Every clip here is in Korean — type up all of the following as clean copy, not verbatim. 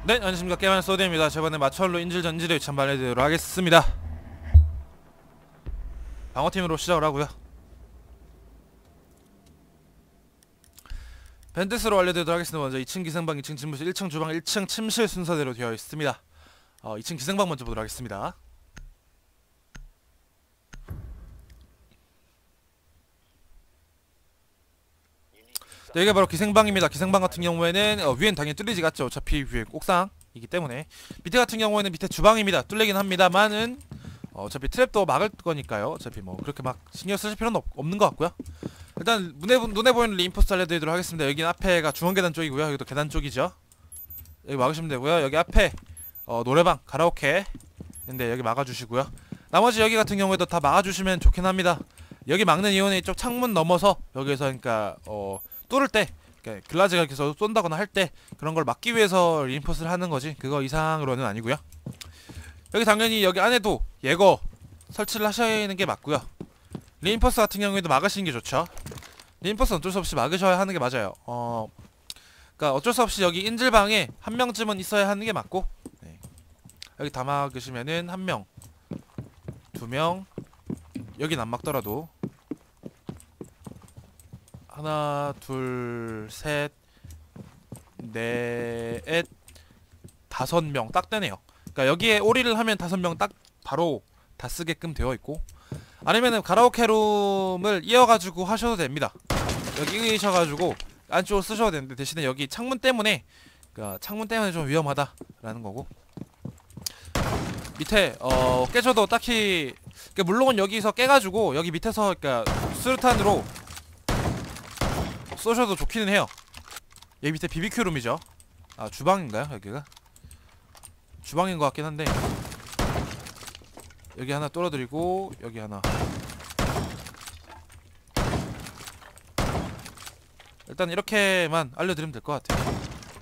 네, 안녕하십니까. 게임하는 소드입니다. 저번에 마철로 인질 전지를 위치 한번 알려드리도록 하겠습니다. 방어팀으로 시작을 하고요. 벤트스로 알려드리도록 하겠습니다. 먼저 2층 기생방, 2층 집무실, 1층 주방, 1층 침실 순서대로 되어 있습니다. 2층 기생방 먼저 보도록 하겠습니다. 네, 이게 바로 기생방입니다. 기생방 같은 경우에는 위엔 당연히 뚫리지 않죠. 어차피 위에 옥상이기 때문에. 밑에 같은 경우에는 밑에 주방입니다. 뚫리긴 합니다만은 어차피 트랩도 막을 거니까요. 어차피 뭐 그렇게 막 신경 쓰실 필요는 없는 것 같고요. 일단 눈에 보이는 리인포스트 알려드리도록 하겠습니다. 여기는 앞에가 중앙계단 쪽이고요. 여기도 계단 쪽이죠. 여기 막으시면 되고요. 여기 앞에 노래방, 가라오케 근데 여기 막아주시고요. 나머지 여기 같은 경우에도 다 막아주시면 좋긴 합니다. 여기 막는 이유는 이쪽 창문 넘어서 여기에서 그러니까 뚫을 때 그러니까 글라즈가 계속 쏜다거나 할 때 그런 걸 막기 위해서 리인포스를 하는 거지 그거 이상으로는 아니고요. 여기 당연히 여기 안에도 예거 설치를 하시는 게 맞고요. 리인포스 같은 경우에도 막으시는 게 좋죠. 리인포스는 어쩔 수 없이 막으셔야 하는 게 맞아요. 그러니까 어쩔 수 없이 여기 인질방에 한 명쯤은 있어야 하는 게 맞고, 네. 여기 다 막으시면은 한 명, 두 명, 여긴 안 막더라도 하나, 둘, 셋, 넷, 5명 딱 되네요. 그러니까 여기에 오리를 하면 5명 딱 바로 다 쓰게끔 되어 있고, 아니면은 가라오케 룸을 이어가지고 하셔도 됩니다. 여기 이셔가지고 안쪽으로 쓰셔도 되는데 대신에 여기 창문 때문에 그러니까 창문 때문에 좀 위험하다라는 거고, 밑에 깨져도 딱히 그러니까 물론 여기서 깨가지고 여기 밑에서 그러니까 수류탄으로 쏘셔도 좋기는 해요. 여기 밑에 BBQ 룸이죠. 아, 주방인가요? 여기가? 주방인 것 같긴 한데 여기 하나 뚫어드리고 여기 하나. 일단 이렇게만 알려드리면 될 것 같아요.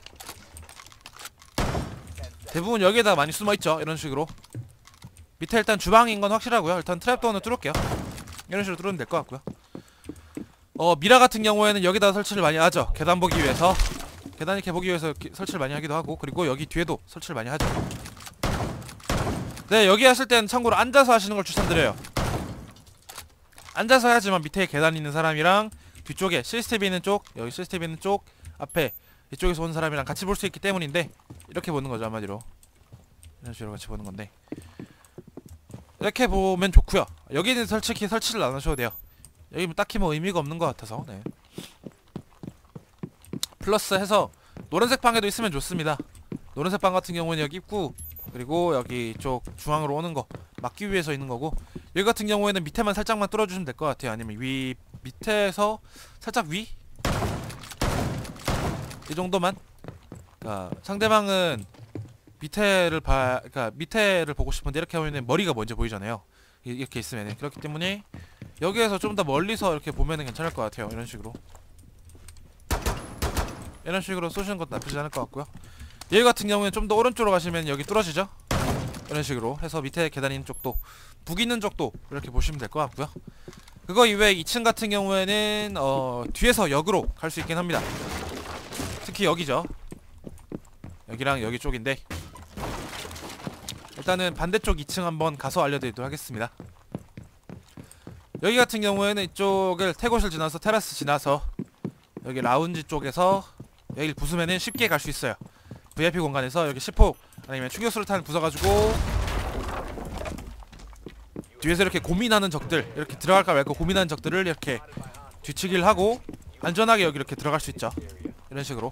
대부분 여기에다 많이 숨어있죠. 이런 식으로 밑에 일단 주방인 건 확실하고요. 일단 트랩도어는 뚫을게요. 이런 식으로 뚫으면 될 것 같고요. 미라 같은 경우에는 여기다 설치를 많이 하죠. 계단 보기 위해서. 계단 이렇게 보기 위해서 설치를 많이 하기도 하고, 그리고 여기 뒤에도 설치를 많이 하죠. 네, 여기 하실 땐 참고로 앉아서 하시는 걸 추천드려요. 앉아서 해야지만 밑에 계단 있는 사람이랑 뒤쪽에 시스템이 있는 쪽, 여기 시스템이 있는 쪽, 앞에 이쪽에서 온 사람이랑 같이 볼 수 있기 때문인데, 이렇게 보는 거죠, 한마디로. 이런 식으로 같이 보는 건데, 이렇게 보면 좋고요. 여기는 솔직히 설치를 안 하셔도 돼요. 여기 딱히 뭐 의미가 없는 것 같아서. 네. 플러스 해서 노란색 방에도 있으면 좋습니다. 노란색 방 같은 경우는 여기 입구, 그리고 여기 쪽 중앙으로 오는 거 막기 위해서 있는 거고, 여기 같은 경우에는 밑에만 살짝만 뚫어주시면 될 것 같아요. 아니면 밑에서 살짝 위? 이 정도만. 그러니까 상대방은 그러니까 밑에를 보고 싶은데 이렇게 하면 머리가 먼저 보이잖아요. 이렇게 있으면. 그렇기 때문에 여기에서 좀 더 멀리서 이렇게 보면은 괜찮을 것 같아요. 이런 식으로 쏘시는 것도 나쁘지 않을 것 같고요. 여기 같은 경우는 좀 더 오른쪽으로 가시면 여기 뚫어지죠. 이런 식으로 해서 밑에 계단 있는 쪽도, 북 있는 쪽도 이렇게 보시면 될 것 같고요. 그거 이외에 2층 같은 경우에는 뒤에서 역으로 갈 수 있긴 합니다. 특히 여기죠. 여기랑 여기 쪽인데, 일단은 반대쪽 2층 한번 가서 알려드리도록 하겠습니다. 여기 같은 경우에는 이쪽을 태고실 지나서 테라스 지나서 여기 라운지 쪽에서 여기를 부수면은 쉽게 갈 수 있어요. VIP 공간에서 여기 10폭 아니면 충격수류탄 부숴가지고 뒤에서 이렇게 고민하는 적들, 이렇게 들어갈까 말까 고민하는 적들을 이렇게 뒤치기를 하고 안전하게 여기 이렇게 들어갈 수 있죠. 이런 식으로.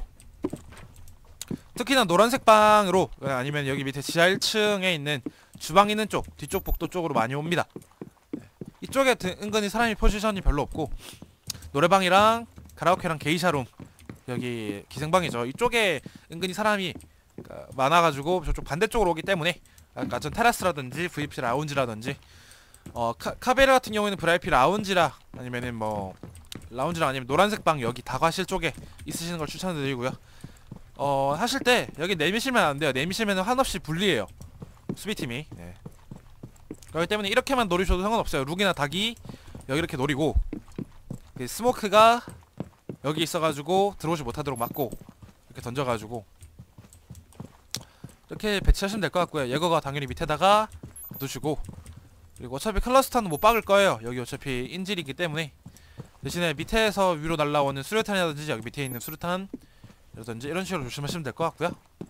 특히나 노란색 방으로 아니면 여기 밑에 지하 1층에 있는 주방 있는 쪽, 뒤쪽 복도 쪽으로 많이 옵니다. 이쪽에 은근히 사람이 포지션이 별로 없고, 노래방이랑 가라오케랑 게이샤룸, 여기 기생방이죠. 이쪽에 은근히 사람이 많아가지고 저쪽 반대쪽으로 오기 때문에 아까 전 테라스라든지 VIP 라운지라든지 카베르 같은 경우에는 VIP 라운지라 아니면은 뭐 라운지라 아니면 노란색 방 여기 다과실 쪽에 있으시는 걸 추천드리고요. 하실 때 여기 내미시면 안 돼요. 내미시면 한없이 불리해요, 수비팀이. 네. 그렇기 때문에 이렇게만 노리셔도 상관없어요. 룩이나 닭이 여기 이렇게 노리고, 스모크가 여기 있어가지고 들어오지 못하도록 막고 이렇게 던져가지고 이렇게 배치하시면 될 것 같고요. 예거가 당연히 밑에다가 두시고, 그리고 어차피 클러스터는 못 박을 거예요. 여기 어차피 인질이기 때문에. 대신에 밑에서 위로 날라오는 수류탄이라든지 여기 밑에 있는 수류탄이라든지 이런 식으로 조심하시면 될 것 같고요.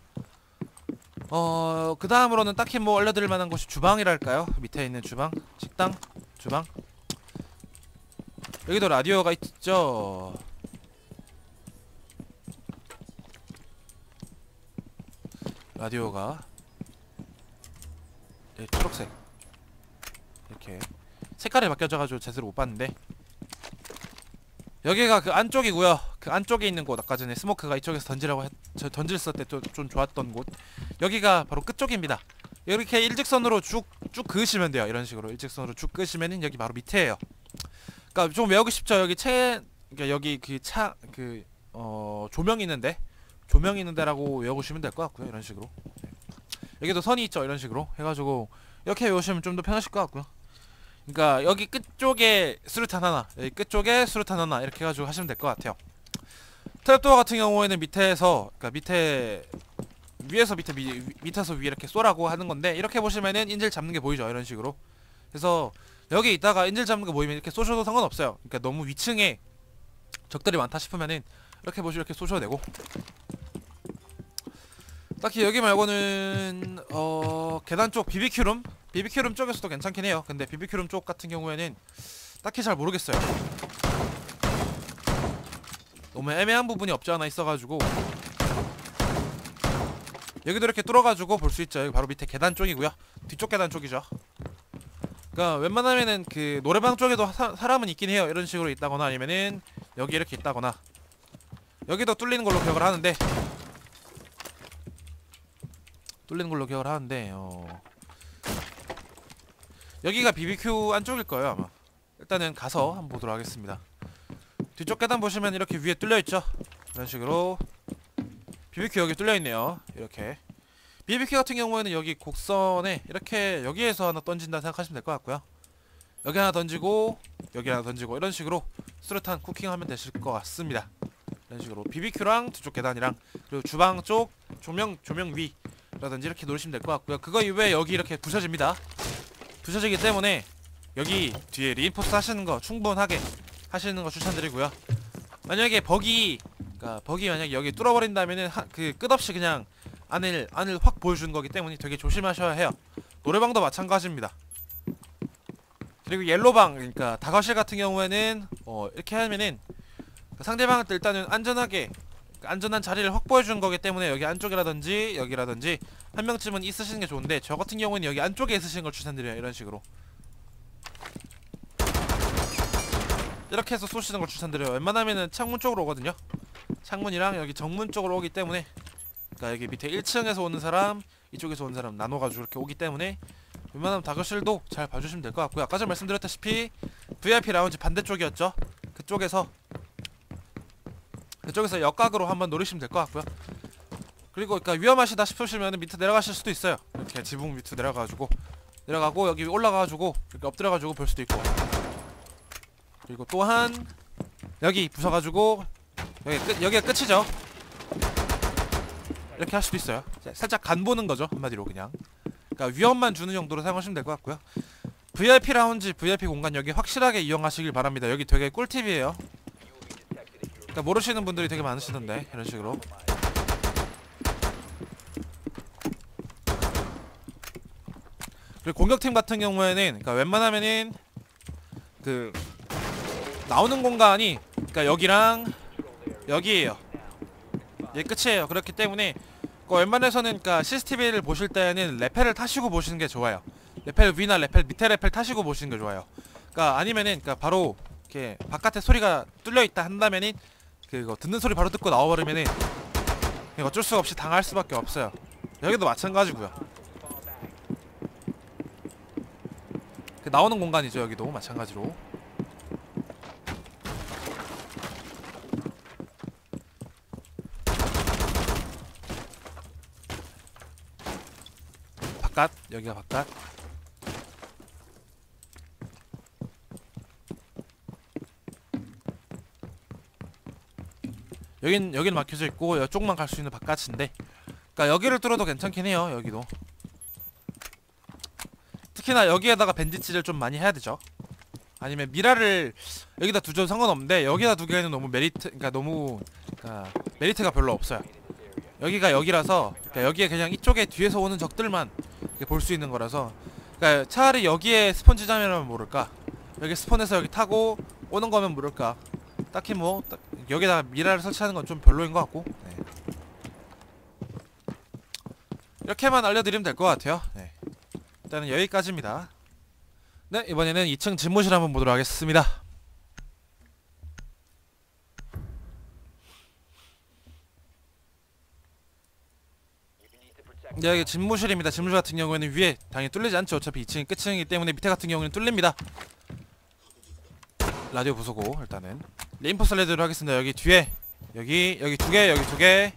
그 다음으로는 딱히 뭐 알려드릴 만한 곳이 주방이랄까요? 밑에 있는 주방, 식당, 주방. 여기도 라디오가 있죠. 라디오가 초록색 이렇게 색깔이 바뀌어져가지고 제대로 못 봤는데, 여기가 그 안쪽이고요. 그 안쪽에 있는 곳, 아까 전에 스모크가 이쪽에서 던질었을 때 좀 좋았던 곳, 여기가 바로 끝쪽입니다. 이렇게 일직선으로 쭉 그으시면 돼요. 이런 식으로 일직선으로 쭉 그으시면은 여기 바로 밑에예요. 그러니까 좀 외우기 쉽죠. 여기 그러니까 여기 조명이 있는데라고 외워보시면 될 것 같고요. 이런 식으로. 여기도 선이 있죠. 이런 식으로 해가지고 이렇게 외우시면 좀 더 편하실 것 같고요. 그러니까 여기 끝쪽에 수류탄 하나, 여기 끝쪽에 수류탄 하나, 이렇게 해가지고 하시면 될 것 같아요. 트랩도어 같은 경우에는 밑에서, 그러니까 밑에서 위에 이렇게 쏘라고 하는 건데, 이렇게 보시면은 인질 잡는 게 보이죠. 이런 식으로. 그래서 여기 있다가 인질 잡는 거 보이면 이렇게 쏘셔도 상관없어요. 그러니까 너무 위층에 적들이 많다 싶으면은 이렇게 보시면 이렇게 쏘셔도 되고, 딱히 여기 말고는 계단 쪽 BBQ룸 쪽에서도 괜찮긴 해요. 근데 BBQ룸 쪽 같은 경우에는 딱히 잘 모르겠어요. 너무 애매한 부분이 없지 않아 있어가지고. 여기도 이렇게 뚫어가지고 볼 수 있죠. 여기 바로 밑에 계단 쪽이고요. 뒤쪽 계단 쪽이죠. 그러니까 웬만하면은 그 노래방 쪽에도 사람은 있긴 해요. 이런 식으로 있다거나 아니면은 여기 이렇게 있다거나. 여기도 뚫리는 걸로 기억을 하는데 여기가 BBQ 안쪽일 거예요 아마. 일단은 가서 한번 보도록 하겠습니다. 뒤쪽 계단 보시면 이렇게 위에 뚫려있죠. 이런 식으로 BBQ 여기 뚫려있네요. 이렇게 BBQ 같은 경우에는 여기 곡선에 이렇게 여기에서 하나 던진다 생각하시면 될 것 같고요. 여기 하나 던지고 여기 하나 던지고 이런 식으로 수류탄 쿠킹하면 되실 것 같습니다. 이런 식으로 BBQ랑 뒤쪽 계단이랑 그리고 주방 쪽 조명 위라든지 이렇게 놓으시면 될 것 같고요. 그거 이외에 여기 이렇게 부셔집니다. 부셔지기 때문에 여기 뒤에 리인포스 하시는 거 충분하게 하시는 거 추천드리고요. 만약에 버기 만약에 여기 뚫어버린다면은 그 끝없이 그냥 안을 확 보여주는 거기 때문에 되게 조심하셔야 해요. 노래방도 마찬가지입니다. 그리고 옐로방, 그러니까 다거실 같은 경우에는 이렇게 하면은 상대방한테 일단은 안전한 자리를 확보해주는 거기 때문에 여기 안쪽이라든지 여기라든지 한 명쯤은 있으시는 게 좋은데, 저 같은 경우는 여기 안쪽에 있으시는 걸 추천드려요. 이런 식으로 이렇게 해서 쏘시는 걸 추천드려요. 웬만하면은 창문 쪽으로 오거든요. 창문이랑 여기 정문 쪽으로 오기 때문에, 그러니까 여기 밑에 1층에서 오는 사람, 이쪽에서 오는 사람 나눠가지고 이렇게 오기 때문에 웬만하면 다거실도 잘 봐주시면 될 것 같고요. 아까 전 말씀드렸다시피 VIP 라운지 반대쪽이었죠. 그쪽에서 역각으로 한번 노리시면 될 것 같고요. 그리고 그러니까 위험하시다 싶으시면 밑에 내려가실 수도 있어요. 이렇게 지붕 밑으로 내려가고 여기 올라가가지고 이렇게 엎드려가지고 볼 수도 있고, 그리고 또한 여기 부숴가지고 여기가 끝이죠. 이렇게 할 수도 있어요. 살짝 간 보는 거죠, 한마디로 그냥. 그러니까 위험만 주는 정도로 사용하시면 될 것 같고요. VIP 라운지, VIP 공간 여기 확실하게 이용하시길 바랍니다. 여기 되게 꿀팁이에요. 그러니까 모르시는 분들이 되게 많으시던데, 이런 식으로. 그리고 공격팀 같은 경우에는, 그러니까 웬만하면은 그 나오는 공간이, 그러니까 여기랑 여기에요. 얘 끝이에요. 그렇기 때문에 웬만해서는, 그러니까 CCTV를 보실 때는 레펠을 타시고 보시는 게 좋아요. 레펠 위나 레펠 밑에 레펠 타시고 보시는 게 좋아요. 그러니까 아니면은, 그러니까 바로 이렇게 바깥에 소리가 뚫려 있다 한다면은 그거 듣는 소리 바로 듣고 나와버리면은 어쩔 수 없이 당할 수밖에 없어요. 여기도 마찬가지고요. 그 나오는 공간이죠. 여기도 마찬가지로. 바깥, 여기가 바깥. 여긴 막혀져 있고 이쪽만 갈 수 있는 바깥인데, 그러니까 여기를 뚫어도 괜찮긴 해요. 여기도. 특히나 여기에다가 밴디지를 좀 많이 해야 되죠. 아니면 미라를 여기다 두줘도 상관없는데 여기다 두기에는 너무 메리트가 별로 없어요. 여기가 여기라서, 그러니까 여기에 그냥 이쪽에 뒤에서 오는 적들만 볼 수 있는 거라서, 그러니까 차라리 여기에 스폰 지점이라면 모를까, 여기 스폰해서 여기 타고 오는 거면 모를까. 딱히 뭐 여기다가 미라를 설치하는 건 좀 별로인 것 같고. 네. 이렇게만 알려드리면 될 것 같아요. 네. 일단은 여기까지입니다. 네, 이번에는 2층 집무실 한번 보도록 하겠습니다. 네, 여기 집무실입니다. 집무실 같은 경우에는 위에 당연히 뚫리지 않죠. 어차피 2층이 끝층이기 때문에 밑에 같은 경우에는 뚫립니다. 라디오 부수고 일단은 레인포스 레드로 하겠습니다. 여기 뒤에 여기 2개, 여기 2개.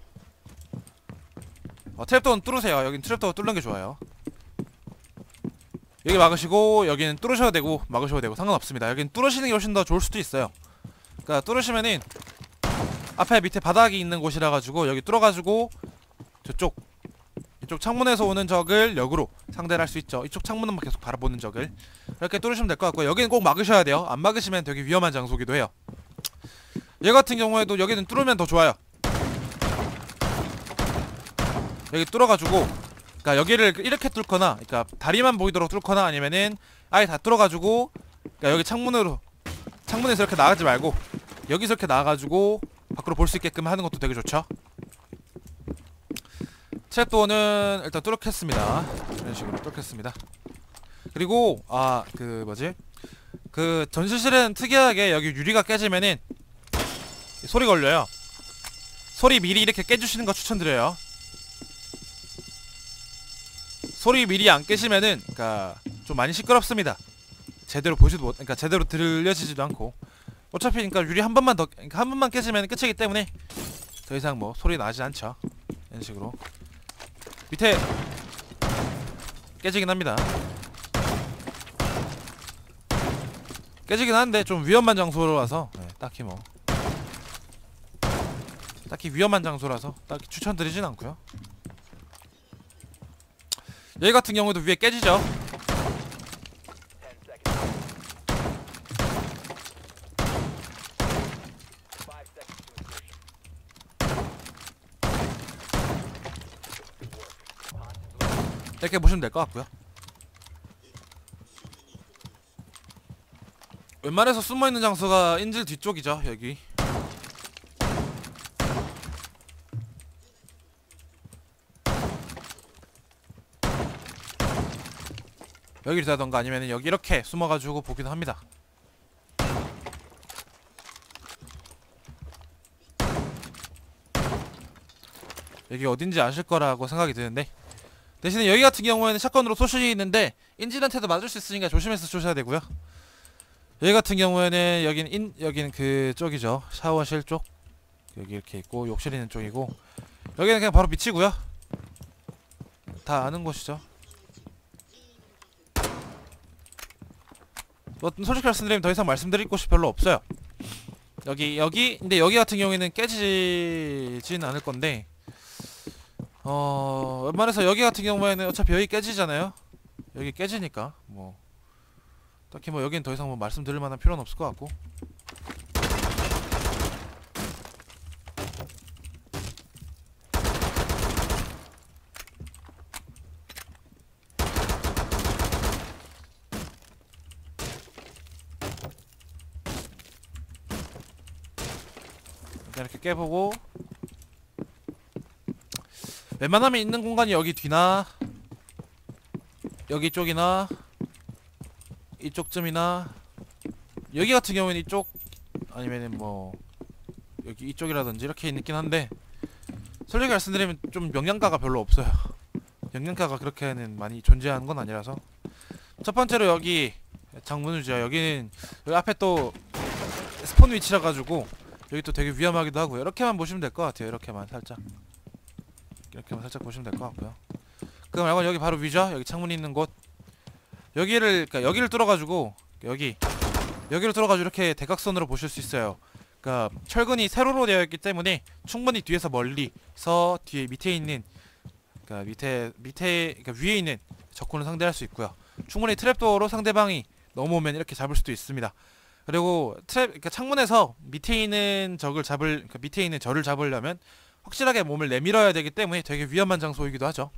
트랩도어는 뚫으세요. 여긴 트랩도어 뚫는 게 좋아요. 여기 막으시고 여기는 뚫으셔도 되고 막으셔도 되고 상관없습니다. 여기는 뚫으시는 게 훨씬 더 좋을 수도 있어요. 그러니까 뚫으시면은 앞에 밑에 바닥이 있는 곳이라 가지고 여기 뚫어가지고 이쪽 창문에서 오는 적을 역으로 상대를 할 수 있죠. 이쪽 창문은 계속 바라보는 적을 이렇게 뚫으시면 될 것 같고, 여기는 꼭 막으셔야 돼요. 안 막으시면 되게 위험한 장소기도 해요. 얘 같은 경우에도 여기는 뚫으면 더 좋아요. 여기 뚫어가지고, 그러니까 여기를 이렇게 뚫거나, 그러니까 다리만 보이도록 뚫거나, 아니면은 아예 다 뚫어가지고, 그러니까 여기 창문에서 이렇게 나가지 말고 여기서 이렇게 나가가지고 밖으로 볼 수 있게끔 하는 것도 되게 좋죠. 트랩도어는 일단 뚫겠습니다. 이런 식으로 뚫겠습니다. 그리고 그 전시실은 특이하게 여기 유리가 깨지면은 소리 걸려요. 소리 미리 이렇게 깨주시는 거 추천드려요. 소리 미리 안 깨시면은 그러니까 좀 많이 시끄럽습니다. 제대로 보지도 못, 그러니까 제대로 들려지지도 않고. 어차피 그러니까 유리 한 번만 그러니까 한 번만 깨지면 끝이기 때문에 더 이상 뭐 소리 나지 않죠. 이런 식으로 밑에 깨지긴 합니다. 깨지긴 하는데 좀 위험한 장소로 와서, 네, 딱히 위험한 장소라서 딱히 추천드리진 않고요. 여기 같은 경우도 위에 깨지죠. 이렇게 보시면 될 것 같고요. 웬만해서 숨어있는 장소가 인질 뒤쪽이죠. 여기 여기라던가 아니면 여기 이렇게 숨어가지고 보기도 합니다. 여기 어딘지 아실 거라고 생각이 드는데, 대신에 여기 같은 경우에는 샷건으로 쏘실이 있는데 인질한테도 맞을 수 있으니까 조심해서 쏘셔야 되고요. 여기 같은 경우에는 여기는 그쪽이죠. 샤워실 쪽. 여기 이렇게 있고 욕실 있는 쪽이고, 여기는 그냥 바로 밑이고요. 다 아는 곳이죠. 뭐 솔직히 말씀드리면 더 이상 말씀드릴 곳이 별로 없어요. 근데 여기 같은 경우에는 깨지진 않을 건데, 웬만해서 여기 같은 경우에는 어차피 여기 깨지잖아요. 여기 깨지니까 뭐 딱히 뭐 여긴 더 이상 뭐 말씀드릴 만한 필요는 없을 것 같고. 이렇게 깨보고, 웬만하면 있는 공간이 여기 뒤나 여기 쪽이나 이쪽쯤이나, 여기 같은 경우는 이쪽 아니면은 뭐 여기 이쪽이라든지 이렇게 있긴 한데, 솔직히 말씀드리면 좀 영양가가 별로 없어요. 영양가가 그렇게는 많이 존재하는 건 아니라서. 첫 번째로 여기 장문우지요. 여기 앞에 또 스폰 위치라 가지고 여기 또 되게 위험하기도 하고요. 이렇게만 보시면 될 것 같아요. 이렇게만 살짝 보시면 될 것 같고요. 그 말고 여기 바로 위죠. 여기 창문이 있는 곳. 그러니까 여기를 뚫어가지고 여기를 뚫어가지고 이렇게 대각선으로 보실 수 있어요. 그러니까 철근이 세로로 되어 있기 때문에 충분히 뒤에서 멀리서 뒤에 밑에 있는 그러니까 그러니까 위에 있는 적군을 상대할 수 있고요. 충분히 트랩도어로 상대방이 넘어오면 이렇게 잡을 수도 있습니다. 그리고 그러니까 창문에서 밑에 있는 그러니까 밑에 있는 적을 잡으려면 확실하게 몸을 내밀어야 되기 때문에 되게 위험한 장소이기도 하죠.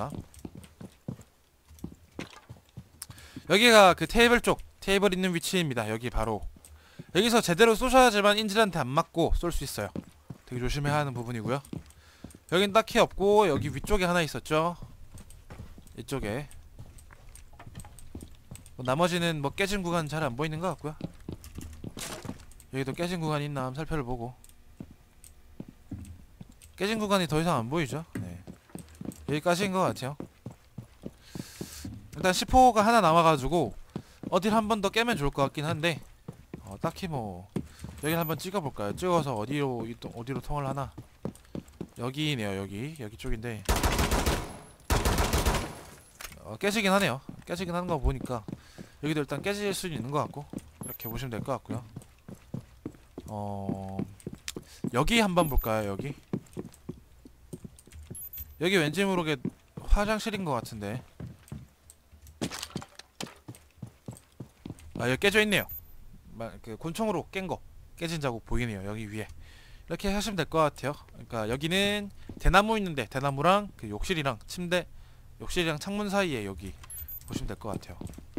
여기가 그 테이블 있는 위치입니다. 여기 바로 여기서 제대로 쏘셔야지만 인질한테 안 맞고 쏠 수 있어요. 되게 조심해야 하는 부분이고요. 여긴 딱히 없고 여기 위쪽에 하나 있었죠. 이쪽에 나머지는 뭐 깨진 구간 잘 안 보이는 것 같고요. 여기도 깨진 구간이 있나 한번 살펴보고. 깨진 구간이 더 이상 안 보이죠. 네. 여기까지인 것 같아요. 일단 C4가 하나 남아가지고 어딜 한 번 더 깨면 좋을 것 같긴 한데 딱히 뭐 여기를 한번 찍어볼까요? 찍어서 어디로 통을 하나? 여기네요. 여기 쪽인데 깨지긴 하네요. 깨지긴 하는 거 보니까 여기도 일단 깨질 수는 있는 것 같고 이렇게 보시면 될 것 같고요. 여기 한번 볼까요? 여기 왠지 모르게 화장실인 것 같은데. 여기 깨져 있네요. 그 곤충으로 깨진 자국 보이네요. 여기 위에 이렇게 하시면 될 것 같아요. 그러니까 여기는 대나무 있는데 대나무랑 그 욕실이랑 욕실이랑 창문 사이에 여기 보시면 될 것 같아요.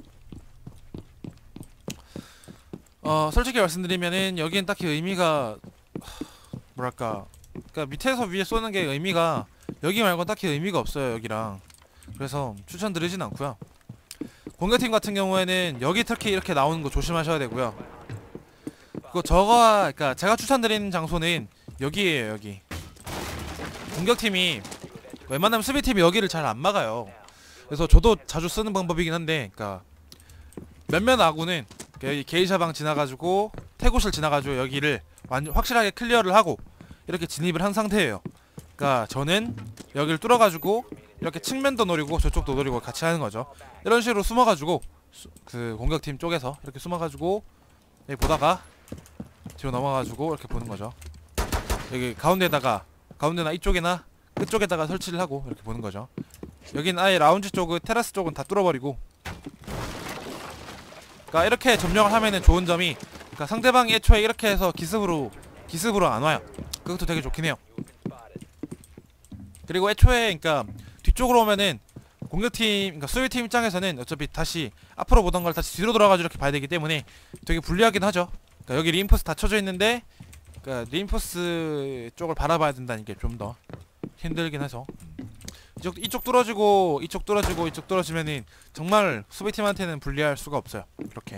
솔직히 말씀드리면은 여기는 딱히 의미가 뭐랄까, 그러니까 밑에서 위에 쏘는 게 의미가 여기 말고 딱히 의미가 없어요. 여기랑. 그래서 추천드리진 않고요. 공격팀 같은 경우에는 여기 특히 이렇게 나오는 거 조심하셔야 되고요. 그러니까 제가 추천드리는 장소는 여기에요. 여기 공격팀이 웬만하면 수비팀이 여기를 잘 안 막아요. 그래서 저도 자주 쓰는 방법이긴 한데, 그러니까 몇몇 아군은 여기 게이샤방 지나가지고 태고실 지나가지고 여기를 확실하게 클리어를 하고 이렇게 진입을 한 상태예요. 그러니까 저는 여기를 뚫어가지고 이렇게 측면도 노리고 저쪽도 노리고 같이 하는 거죠. 이런 식으로 숨어가지고 그 공격팀 쪽에서 이렇게 숨어가지고 여기 보다가 뒤로 넘어가지고 이렇게 보는 거죠. 여기 가운데나 이쪽이나 끝쪽에다가 설치를 하고 이렇게 보는 거죠. 여긴 아예 라운지 쪽은, 테라스 쪽은 다 뚫어버리고. 그러니까 이렇게 점령을 하면은 좋은 점이, 그러니까 상대방이 애초에 이렇게 해서 기습으로 안 와요. 그것도 되게 좋긴 해요. 그리고 애초에 그러니까 뒤쪽으로 오면은 공격팀, 그러니까 수비팀 입장에서는 어차피 다시 앞으로 보던 걸 다시 뒤로 돌아가지고 이렇게 봐야 되기 때문에 되게 불리하긴 하죠. 그러니까 여기 리인포스 다 쳐져 있는데, 그러니까 리인포스 쪽을 바라봐야 된다는 게 좀 더 힘들긴 해서 이쪽 뚫어지고 이쪽 뚫어지면은 정말 수비팀한테는 불리할 수가 없어요. 이렇게.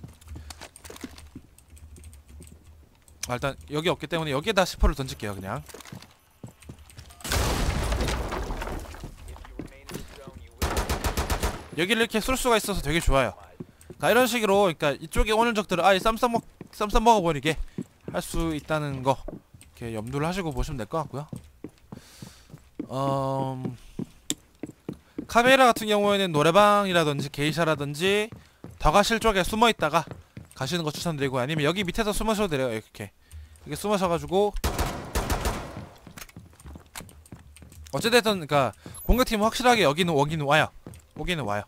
일단 여기 없기 때문에 여기에다 C4를 던질게요. 그냥 여기를 이렇게 쏠 수가 있어서 되게 좋아요. 그러니까 이런 식으로, 그러니까 이쪽에 오는 적들을 아예 쌈 먹어버리게 할 수 있다는 거 이렇게 염두를 하시고 보시면 될 것 같고요. 카메라 같은 경우에는 노래방이라든지 게이샤라든지 더가실 쪽에 숨어있다가 가시는 거 추천드리고, 아니면 여기 밑에서 숨으셔도 돼요. 이렇게 숨으셔가지고 어찌됐든 그러니까 공격팀은 확실하게 여기는 와요. 오기는 와요.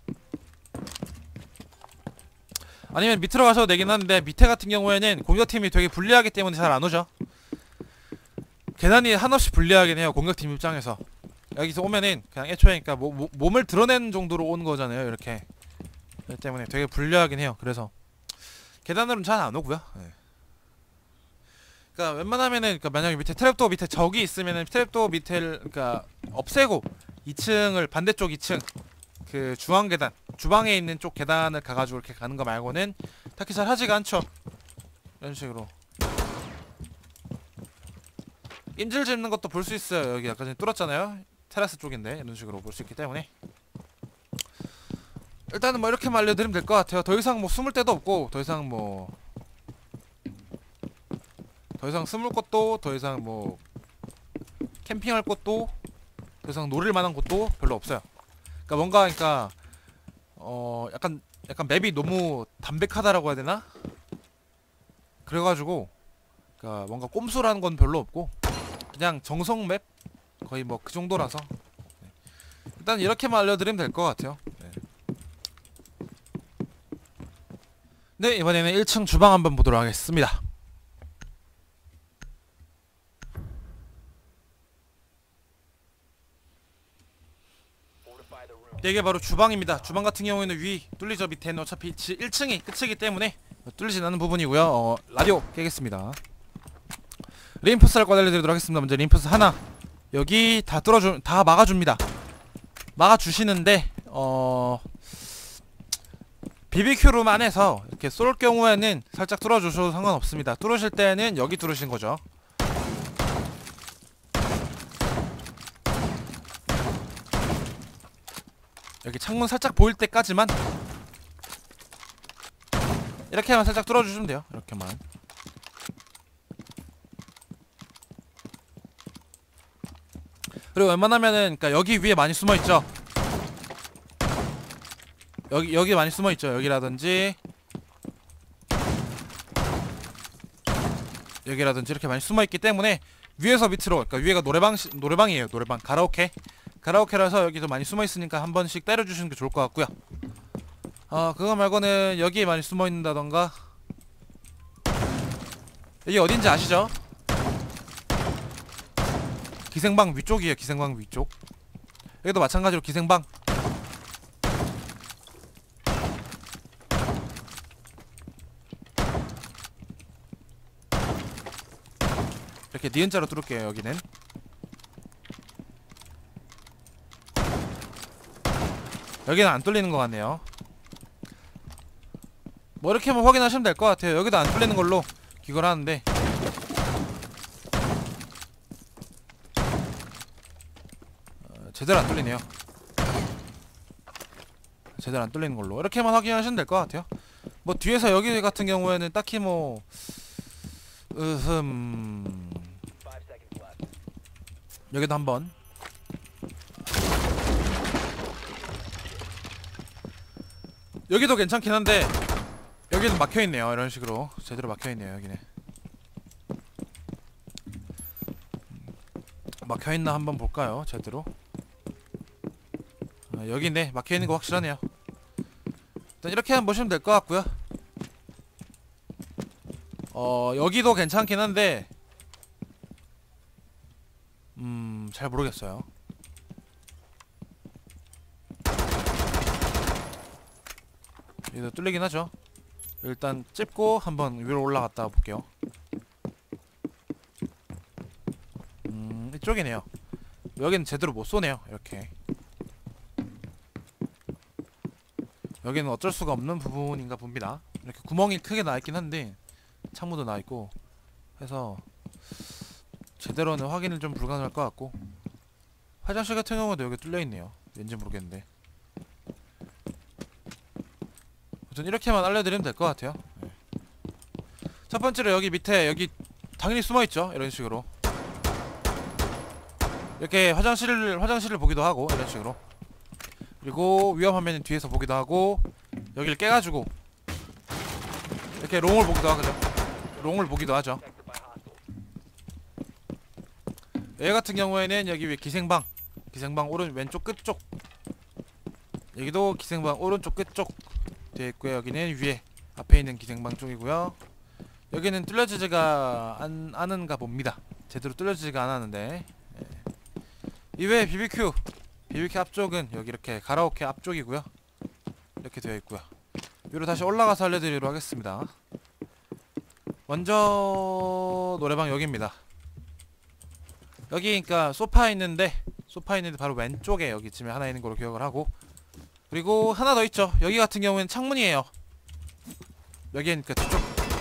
아니면 밑으로 가셔도 되긴 하는데, 밑에 같은 경우에는 공격팀이 되게 불리하기 때문에 잘 안 오죠. 계단이 한없이 불리하긴 해요. 공격팀 입장에서 여기서 오면은 그냥 애초에 그러니까 몸을 드러내는 정도로 오는 거잖아요. 이렇게. 그렇기 때문에 되게 불리하긴 해요. 그래서 계단으로는 잘 안 오고요. 네. 그러니까 웬만하면은, 그러니까 만약에 밑에 트랩도어 밑에 적이 있으면은 트랩도어 밑에를 그러니까 없애고 2층을, 반대쪽 2층 그 중앙 계단, 주방에 있는 쪽 계단을 가가지고 이렇게 가는 거 말고는 딱히 잘 하지가 않죠. 이런 식으로 인질 짓는 것도 볼 수 있어요. 여기 아까 전에 뚫었잖아요. 테라스 쪽인데 이런 식으로 볼 수 있기 때문에 일단은 뭐 이렇게만 알려드리면 될 것 같아요. 더 이상 뭐 숨을 데도 없고, 더 이상 숨을 곳도, 더 이상 뭐 캠핑할 곳도, 더 이상 노릴 만한 곳도 별로 없어요. 그러니까 뭔가, 그러니까 약간 맵이 너무 담백하다라고 해야 되나? 그래가지고 그러니까 뭔가 꼼수라는 건 별로 없고 그냥 정성 맵 거의 뭐 그 정도라서 일단 이렇게만 알려드리면 될 것 같아요. 네. 네, 이번에는 1층 주방 한번 보도록 하겠습니다. 네, 이게 바로 주방입니다. 주방 같은 경우에는 위 뚫리죠. 밑에는 어차피 1층이 끝이기 때문에 뚫리진 않는 부분이고요. 라디오 깨겠습니다. 림프스 할 거 알려드리도록 하겠습니다. 먼저 림프스 하나 여기 다 막아줍니다. 막아주시는데 BBQ룸 안에서 이렇게 쏠 경우에는 살짝 뚫어주셔도 상관없습니다. 뚫으실 때는 여기 뚫으신 거죠. 여기 창문 살짝 보일 때까지만 이렇게만 살짝 뚫어주시면 돼요. 이렇게만. 그리고 웬만하면은 그러니까 여기 위에 많이 숨어있죠. 여기 많이 숨어있죠. 여기라든지 이렇게 많이 숨어있기 때문에 위에서 밑으로, 그러니까 위에가 노래방이에요. 노래방 가라오케라서 여기도 많이 숨어있으니까 한 번씩 때려주시는 게 좋을 것 같고요. 그거 말고는 여기에 많이 숨어있는다던가. 여기 어딘지 아시죠? 기생방 위쪽이에요. 기생방 위쪽. 여기도 마찬가지로 기생방. 이렇게 니은자로 뚫을게요. 여기는 안 뚫리는 것 같네요. 뭐 이렇게만 확인하시면 될 것 같아요. 여기도 안 뚫리는 걸로 기거를 하는데 제대로 안 뚫리네요. 제대로 안 뚫리는 걸로 이렇게만 확인하시면 될 것 같아요. 뭐 뒤에서 여기 같은 경우에는 딱히 뭐 여기도 한번 여기도 괜찮긴 한데 여기는 막혀있네요. 이런 식으로 제대로 막혀있네요. 여기는 막혀있나 한번 볼까요? 제대로. 여기네. 막혀있는 거 확실하네요. 일단 이렇게만 보시면 될 것 같고요. 여기도 괜찮긴 한데 잘 모르겠어요. 여기도 뚫리긴 하죠. 일단 찝고 한번 위로 올라갔다 볼게요. 이쪽이네요. 여기는 제대로 못 쏘네요. 이렇게 여기는 어쩔 수가 없는 부분인가 봅니다. 이렇게 구멍이 크게 나있긴 한데 창문도 나있고 해서 제대로는 확인은 좀 불가능할 것 같고, 화장실 같은 경우도 여기 뚫려있네요. 왠지 모르겠는데 아무튼 이렇게만 알려드리면 될 것 같아요. 네. 첫 번째로 여기 밑에 여기 당연히 숨어있죠. 이런 식으로 이렇게 화장실을 보기도 하고 이런 식으로. 그리고 위험하면 뒤에서 보기도 하고 여기를 깨가지고 이렇게 롱을 보기도 하죠. 롱을 보기도 하죠. 얘 같은 경우에는 여기 위에 기생방 왼쪽 끝쪽, 여기도 기생방 오른쪽 끝쪽 되어 있고요. 여기는 위에 앞에 있는 기생방 쪽이고요. 여기는 뚫려지지가 않은가 봅니다. 제대로 뚫려지지가 않았는데. 이외에 BBQ 앞쪽은 여기 이렇게 가라오케 앞쪽이고요. 이렇게 되어 있고요. 위로 다시 올라가서 알려드리도록 하겠습니다. 먼저 노래방 여기입니다. 여기 그러니까 소파 있는데 바로 왼쪽에 여기쯤에 하나 있는 걸로 기억을 하고, 그리고 하나 더 있죠. 여기 같은 경우에는 창문이에요. 여기는 그 뒤쪽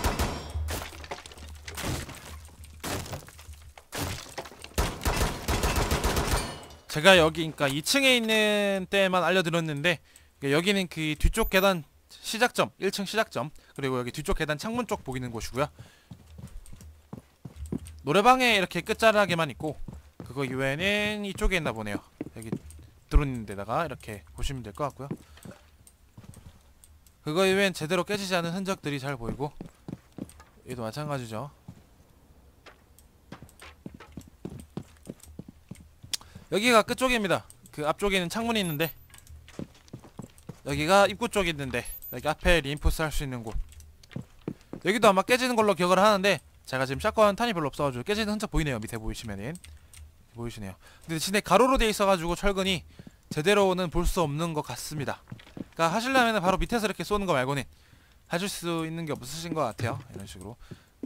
제가 여기 그러니까 2층에 있는 때만 알려드렸는데, 여기는 그 뒤쪽 계단 시작점 1층 시작점, 그리고 여기 뒤쪽 계단 창문 쪽 보이는 곳이고요. 노래방에 이렇게 끝자락에만 있고 그거 이외에는 이쪽에 있나 보네요. 여기 들어있는 데다가 이렇게 보시면 될 것 같고요. 그거 이외엔 제대로 깨지지 않은 흔적들이 잘 보이고, 얘도 마찬가지죠. 여기가 끝쪽입니다. 그 앞쪽에는 창문이 있는데 여기가 입구 쪽이 있는데 여기 앞에 리인포스 할 수 있는 곳. 여기도 아마 깨지는 걸로 기억을 하는데 제가 지금 샷건 탄이 별로 없어가지고 깨지는 흔적 보이네요. 밑에 보이시면은 보이시네요. 근데 대신에 가로로 돼 있어가지고 철근이 제대로는 볼 수 없는 것 같습니다. 그러니까 하시려면 바로 밑에서 이렇게 쏘는 거 말고는 하실 수 있는 게 없으신 것 같아요. 이런 식으로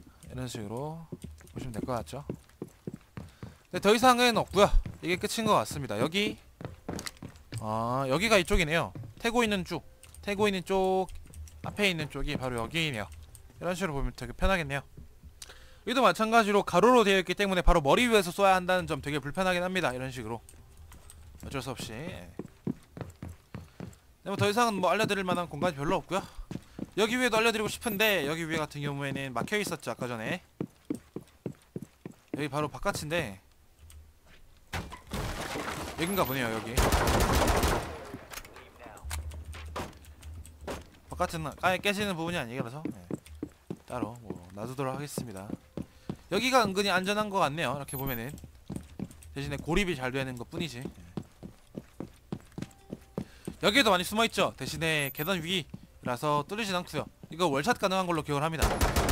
보시면 될 것 같죠. 근데 더 이상은 없고요. 이게 끝인 것 같습니다. 여기 여기가 이쪽이네요. 태고 있는 쪽 앞에 있는 쪽이 바로 여기네요. 이런 식으로 보면 되게 편하겠네요. 여기도 마찬가지로 가로로 되어 있기 때문에 바로 머리 위에서 쏘야 한다는 점 되게 불편하긴 합니다. 이런 식으로 어쩔 수 없이. 뭐 더 이상은 뭐 알려드릴 만한 공간이 별로 없고요. 여기 위에도 알려드리고 싶은데 여기 위에 같은 경우에는 막혀 있었죠. 아까 전에 여기 바로 바깥인데 여긴가 보네요. 여기 바깥은 아예 깨지는 부분이 아니라서 따로 뭐 놔두도록 하겠습니다. 여기가 은근히 안전한 것 같네요. 이렇게 보면은 대신에 고립이 잘 되는 것 뿐이지. 여기에도 많이 숨어있죠. 대신에 계단 위라서 뚫리진 않고요. 이거 월샷 가능한 걸로 기억을 합니다.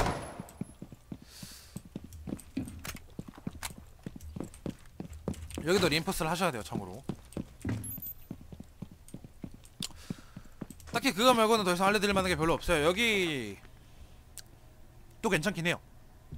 여기도 리인포스를 하셔야 돼요. 참고로 딱히 그거 말고는 더 이상 알려드릴 만한 게 별로 없어요. 여기 또 괜찮긴 해요.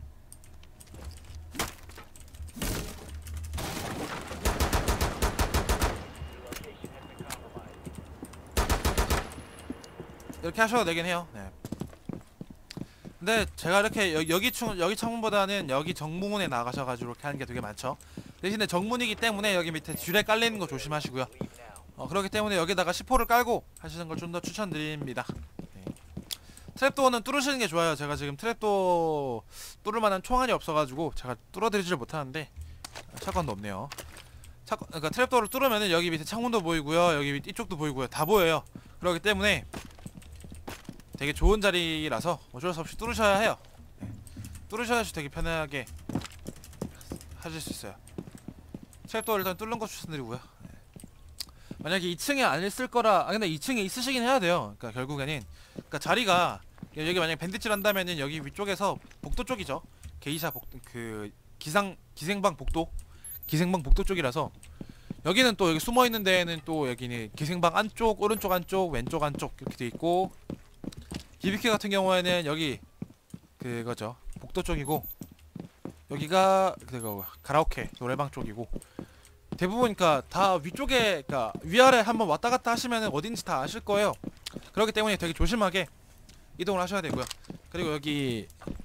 이렇게 하셔도 되긴 해요. 네. 근데 제가 이렇게 여기 창문보다는 여기 정문에 나가셔가지고 이렇게 하는 게 되게 많죠. 대신에 정문이기 때문에 여기 밑에 줄에 깔리는 거 조심하시고요. 그렇기 때문에 여기다가 C4를 깔고 하시는 걸 좀 더 추천드립니다. 네. 트랩도어는 뚫으시는 게 좋아요. 제가 지금 트랩도어 뚫을 만한 총알이 없어가지고 제가 뚫어드리지를 못하는데 샷건도 없네요. 그러니까 트랩도어를 뚫으면은 여기 밑에 창문도 보이고요. 여기 밑 이쪽도 보이고요. 다 보여요. 그렇기 때문에 되게 좋은 자리라서 어쩔 수 없이 뚫으셔야 해요. 네. 뚫으셔야지 되게 편하게 하실 수 있어요. 트랩도어 일단 뚫는 거 추천드리고요. 네. 만약에 2층에 안 있을 거라 근데 2층에 있으시긴 해야 돼요. 그러니까 결국에는 자리가 여기 만약에 밴드질 한다면은 여기 위쪽에서 복도 쪽이죠. 게이샤 기생방 복도 쪽이라서 여기는 또 여기 숨어있는 데에는 또 여기는 기생방 안쪽, 오른쪽 안쪽, 왼쪽 안쪽 이렇게 돼 있고 BBQ 같은 경우에는 여기 그거죠. 복도 쪽이고 여기가 그거 가라오케 노래방 쪽이고 대부분 그러니까 다 위쪽에 그러니까 위아래 한번 왔다 갔다 하시면은 어딘지 다 아실 거예요. 그렇기 때문에 되게 조심하게 이동을 하셔야 되고요. 그리고 여기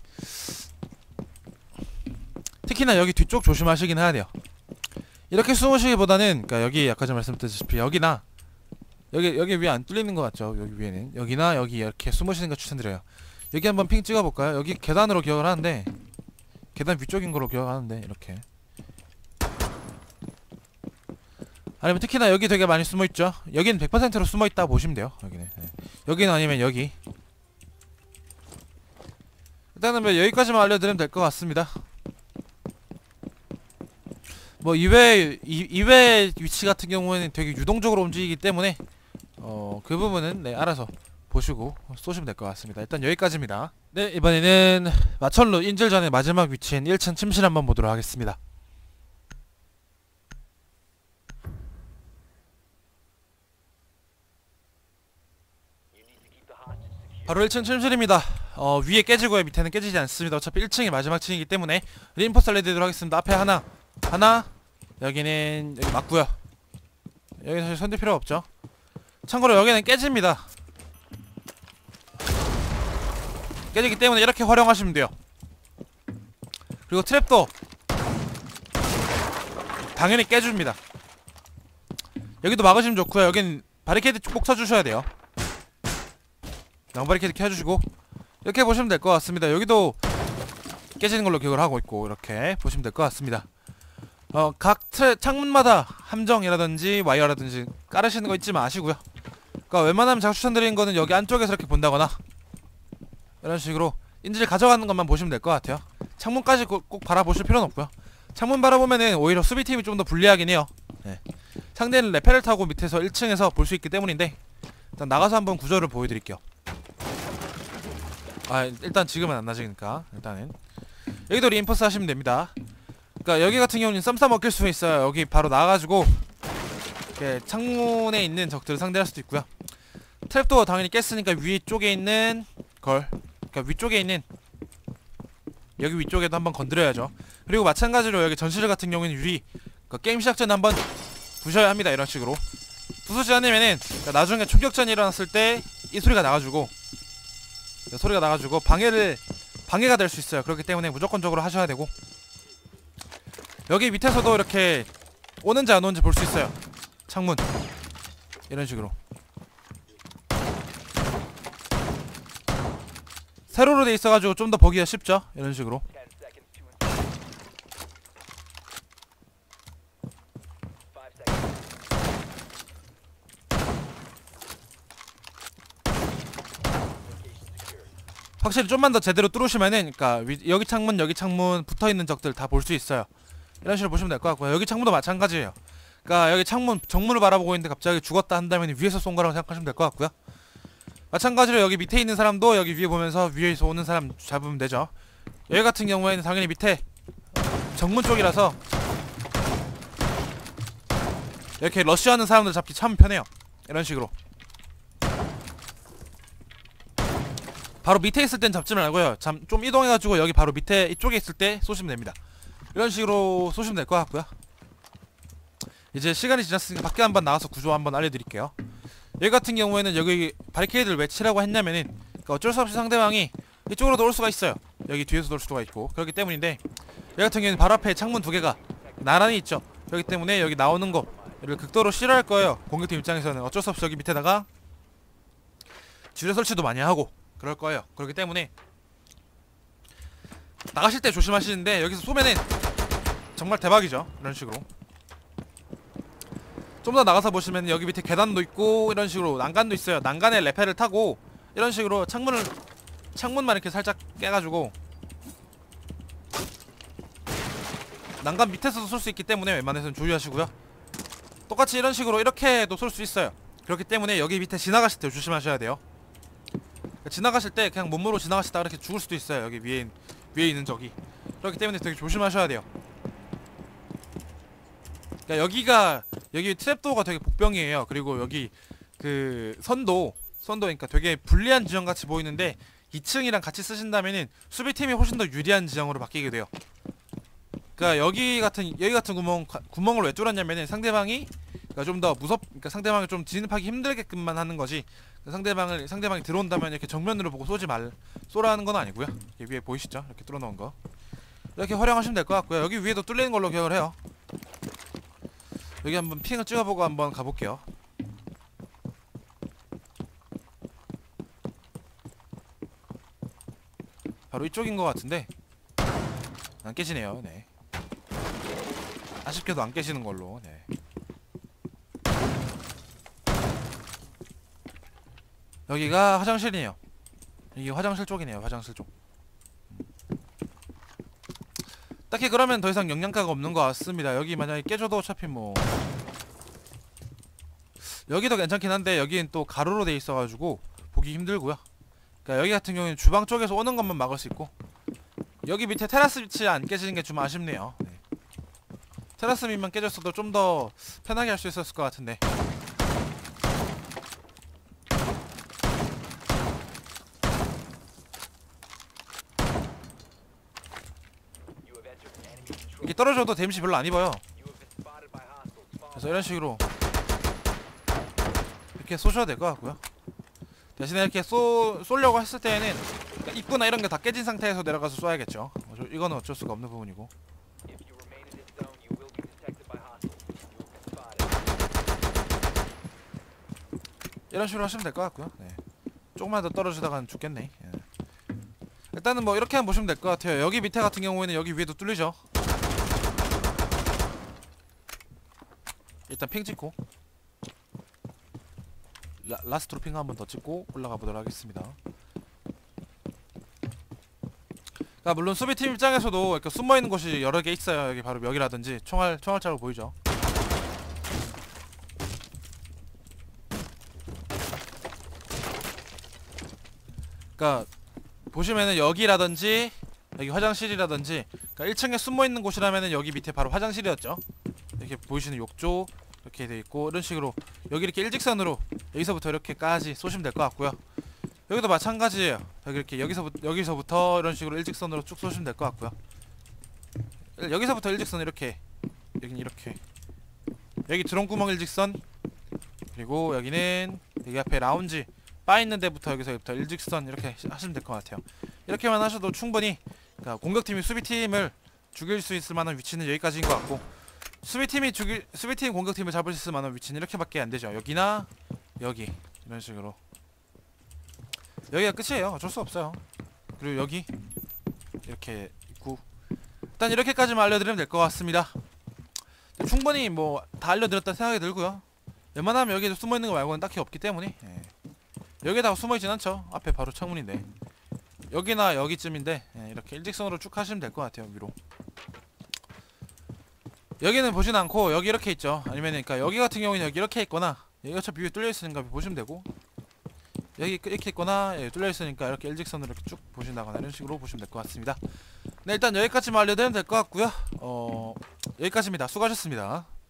특히나 여기 뒤쪽 조심하시긴 해야 돼요. 이렇게 숨으시기보다는 그러니까 여기 아까 전 말씀드렸다시피 여기나 여기 위에 안 뚫리는 것 같죠. 여기 위에는 여기나 여기 이렇게 숨으시는 거 추천드려요. 여기 한번 핑 찍어볼까요? 여기 계단으로 기억을 하는데 계단 위쪽인 걸로 기억하는데 이렇게 아니면 특히나 여기 되게 많이 숨어있죠. 여기는 100%로 숨어있다 보시면 돼요. 여기는 여기는 아니면 여기 일단은 뭐 여기까지만 알려드리면 될 것 같습니다. 뭐 이외 위치 같은 경우에는 되게 유동적으로 움직이기 때문에 그 부분은 네 알아서 보시고 쏘시면 될 것 같습니다. 일단 여기까지입니다. 네, 이번에는 마천루 인질 전의 마지막 위치인 1층 침실 한번 보도록 하겠습니다. 바로 1층 침실입니다. 위에 깨지고요. 밑에는 깨지지 않습니다. 어차피 1층이 마지막 층이기 때문에 리인포스 알려드리도록 하겠습니다. 앞에 하나 여기는 여기 맞고요. 여기는 사실 손댈 필요가 없죠. 참고로 여기는 깨집니다. 깨지기 때문에 이렇게 활용하시면 돼요. 그리고 트랩도 당연히 깨줍니다. 여기도 막으시면 좋고요. 여긴 바리케이드 꼭 쳐주셔야 돼요. 양바리케이드 켜주시고 이렇게 보시면 될 것 같습니다. 여기도 깨지는 걸로 기억을 하고 있고 이렇게 보시면 될 것 같습니다. 각 창문마다 함정이라든지 와이어라든지 깔으시는 거 잊지 마시고요. 그러니까 웬만하면 제가 추천드리는 거는 여기 안쪽에서 이렇게 본다거나 이런 식으로 인질 가져가는 것만 보시면 될 것 같아요. 창문까지 꼭 바라보실 필요는 없고요. 창문 바라보면은 오히려 수비팀이 좀 더 불리하긴 해요. 네. 상대는 레펠을 타고 밑에서 1층에서 볼 수 있기 때문인데, 일단 나가서 한번 구조를 보여드릴게요. 일단 지금은 안 나지니까 일단은 여기도 리인포스 하시면 됩니다. 그러니까 여기 같은 경우는 쌈싸 먹힐 수 있어요. 여기 바로 나가가지고 이렇게 창문에 있는 적들을 상대할 수도 있고요. 트랩도어 당연히 깼으니까 위쪽에 있는 걸, 그러니까 위쪽에 있는 여기 위쪽에도 한번 건드려야죠. 그리고 마찬가지로 여기 전시실 같은 경우에는 유리, 그러니까 게임 시작 전에 한번 부셔야 합니다. 이런 식으로 부수지 않으면은 그러니까 나중에 총격전이 일어났을 때 이 소리가 나가지고 방해가 될 수 있어요. 그렇기 때문에 무조건적으로 하셔야 되고, 여기 밑에서도 이렇게 오는지 안 오는지 볼 수 있어요. 창문 이런 식으로 세로로 돼 있어가지고 좀 더 보기가 쉽죠. 이런 식으로 확실히 좀만 더 제대로 뚫으시면은, 그니까 여기 창문 붙어있는 적들 다 볼 수 있어요. 이런 식으로 보시면 될 것 같고요. 여기 창문도 마찬가지예요. 그니까 여기 정문을 바라보고 있는데 갑자기 죽었다 한다면 위에서 쏜 거라고 생각하시면 될 것 같고요. 마찬가지로 여기 밑에 있는 사람도 여기 위에 보면서 위에서 오는 사람 잡으면 되죠. 여기 같은 경우에는 당연히 밑에 정문 쪽이라서 이렇게 러쉬하는 사람들 잡기 참 편해요. 이런 식으로 바로 밑에 있을 땐 잡지 말고요. 좀 이동해가지고 여기 바로 밑에 이쪽에 있을 때 쏘시면 됩니다. 이런 식으로 쏘시면 될 것 같고요. 이제 시간이 지났으니까 밖에 한번 나가서 구조 한번 알려드릴게요. 여기 같은 경우에는 여기 바리케이드를 왜 치라고 했냐면은, 그러니까 어쩔 수 없이 상대방이 이쪽으로도 올 수가 있어요. 여기 뒤에서도 올 수가 있고 그렇기 때문인데, 여기 같은 경우에는 바로 앞에 창문 두 개가 나란히 있죠. 그렇기 때문에 여기 나오는 거를 극도로 싫어할 거예요. 공격팀 입장에서는 어쩔 수 없이 여기 밑에다가 지뢰 설치도 많이 하고 그럴 거예요. 그렇기 때문에 나가실 때 조심하시는데, 여기서 쏘면은 정말 대박이죠. 이런 식으로 좀 더 나가서 보시면 여기 밑에 계단도 있고 이런 식으로 난간도 있어요. 난간에 레펠을 타고 이런 식으로 창문만 이렇게 살짝 깨가지고 난간 밑에서도 쏠 수 있기 때문에 웬만해서는 주의하시고요. 똑같이 이런 식으로 이렇게도 쏠 수 있어요. 그렇기 때문에 여기 밑에 지나가실 때 조심하셔야 돼요. 지나가실 때 그냥 몸으로 지나가시다가 이렇게 죽을 수도 있어요. 여기 위에 있는 적이. 그렇기 때문에 되게 조심하셔야 돼요. 그러니까 여기 트랩도어가 되게 복병이에요. 그리고 여기 그 선도 그러니까 되게 불리한 지형 같이 보이는데 2층이랑 같이 쓰신다면은 수비팀이 훨씬 더 유리한 지형으로 바뀌게 돼요. 그러니까 여기 같은 구멍을 왜 뚫었냐면은 상대방이 그러니까 좀 더 그러니까 상대방을 좀 진입하기 힘들게끔만 하는 거지. 상대방이 들어온다면 이렇게 정면으로 보고 쏘라는 건 아니고요. 여기 위에 보이시죠? 이렇게 뚫어놓은 거. 이렇게 활용하시면 될 것 같고요. 여기 위에도 뚫리는 걸로 기억을 해요. 여기 한번 핑을 찍어보고 한번 가볼게요. 바로 이쪽인 것 같은데 안 깨지네요. 네. 아쉽게도 안 깨지는 걸로. 네. 여기가 화장실이에요. 이게 화장실 쪽이네요. 화장실 쪽. 딱히 그러면 더 이상 영양가가 없는 것 같습니다. 여기 만약에 깨져도 어차피 뭐 여기도 괜찮긴 한데 여기는 또 가로로 돼 있어가지고 보기 힘들고요. 그러니까 여기 같은 경우는 주방 쪽에서 오는 것만 막을 수 있고, 여기 밑에 테라스 위치 안 깨지는 게 좀 아쉽네요. 네. 테라스 밑만 깨졌어도 좀 더 편하게 할 수 있었을 것 같은데. 이게 떨어져도 데미지 별로 안 입어요. 그래서 이런 식으로 이렇게 쏘셔야 될 것 같고요. 대신에 이렇게 쏘려고 했을 때에는 입구나 이런 게 다 깨진 상태에서 내려가서 쏘야겠죠. 이거는 어쩔 수가 없는 부분이고. 이런 식으로 하시면 될 것 같고요. 네. 조금만 더 떨어지다가는 죽겠네. 예. 일단은 뭐 이렇게 한번 보시면 될 것 같아요. 여기 밑에 같은 경우에는 여기 위에도 뚫리죠. 일단 핑 찍고 라스트로 핑 한번 더 찍고 올라가 보도록 하겠습니다. 그러니까 물론 수비팀 입장에서도 이렇게 숨어있는 곳이 여러 개 있어요. 여기 바로 여기라든지 총알자루 보이죠? 그러니까 보시면은 여기라든지 여기 화장실이라든지, 그러니까 1층에 숨어있는 곳이라면은 여기 밑에 바로 화장실이었죠. 이렇게 보이시는 욕조 이렇게 돼있고, 이런 식으로 여기 이렇게 일직선으로 여기서부터 이렇게까지 쏘시면 될 것 같고요. 여기도 마찬가지예요. 여기 이렇게 여기서부터 이런 식으로 일직선으로 쭉 쏘시면 될 것 같고요. 여기서부터 일직선 이렇게, 여긴 이렇게, 여기 드론구멍 일직선, 그리고 여기는 여기 앞에 라운지 바 있는 데부터 여기서부터 일직선 이렇게 하시면 될 것 같아요. 이렇게만 하셔도 충분히, 그러니까 공격팀이 수비팀을 죽일 수 있을 만한 위치는 여기까지인 것 같고, 수비팀 공격팀을 잡을 수 있을 만한 위치는 이렇게밖에 안 되죠. 여기나 여기 이런 식으로. 여기가 끝이에요. 어쩔 수 없어요. 그리고 여기 이렇게 있고, 일단 이렇게까지만 알려드리면 될 것 같습니다. 충분히 뭐 다 알려드렸다 생각이 들고요. 웬만하면 여기에 숨어있는 거 말고는 딱히 없기 때문에, 예. 여기에다가 숨어있진 않죠. 앞에 바로 창문인데 여기나 여기쯤인데, 예, 이렇게 일직선으로 쭉 하시면 될 것 같아요. 위로 여기는 보진 않고 여기 이렇게 있죠. 아니면 그러니까 여기 같은 경우는 여기 이렇게 있거나, 여기 어차피 위에 뚫려있으니까 보시면 되고, 여기 이렇게 있거나, 예, 뚫려있으니까 이렇게 일직선으로 이렇게 쭉 보신다거나 이런 식으로 보시면 될 것 같습니다. 네, 일단 여기까지만 알려드리면 될 것 같고요. 여기까지입니다. 수고하셨습니다.